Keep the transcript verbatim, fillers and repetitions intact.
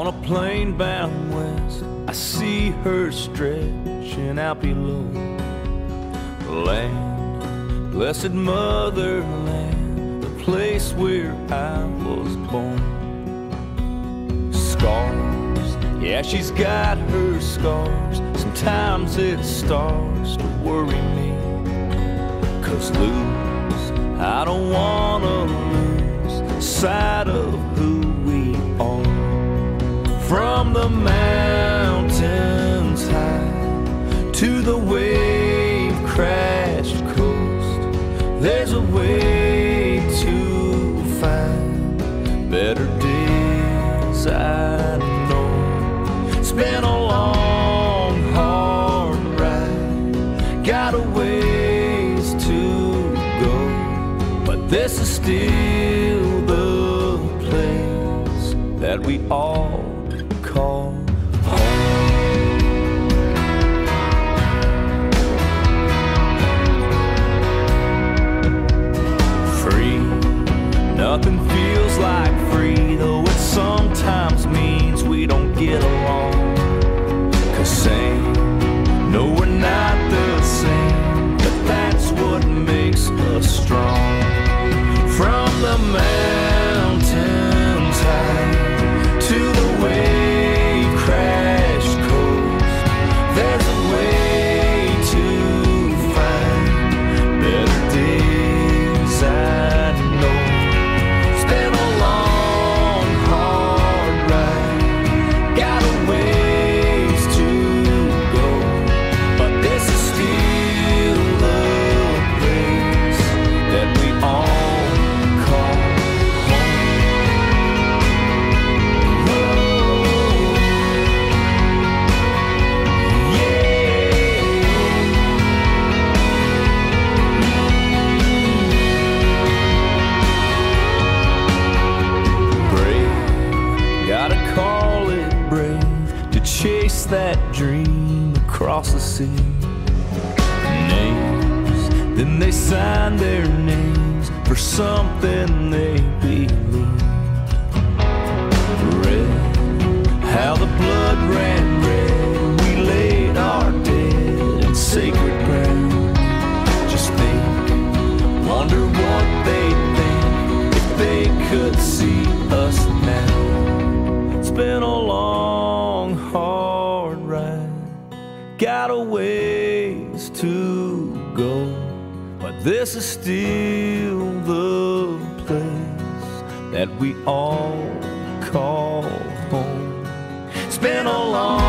a plane bound west, I see her stretching out below. Land, blessed motherland, the place where I was born. Scars, yeah, she's got her scars. Sometimes it starts to worry me, 'cause lose, I don't wanna lose sight of who we are. From the mountains high to the wave-crashed coast, there's a way to find better days, I know. It's been a long, hard ride, got a ways to go, but this is still the place that we all call home. Free, nothing feels like free, though it sometimes means we don't get along. 'Cause same, no, we're not the same, but that's what makes us strong. From the mountains high to the wave-crashed coast, there's a way to find better days, I know. It's been a long, hard ride, got a ways to go, but this is still the place that we all call gotta call it brave to chase that dream across the sea. Names, then they sign their names for something they believe. Red, how the blood ran red, we laid our dead in sacred ground. Just think, wonder what they'd think if they could see us now. It's been a long, hard ride, got a ways to go, but this is still the place that we all call home. It's been a long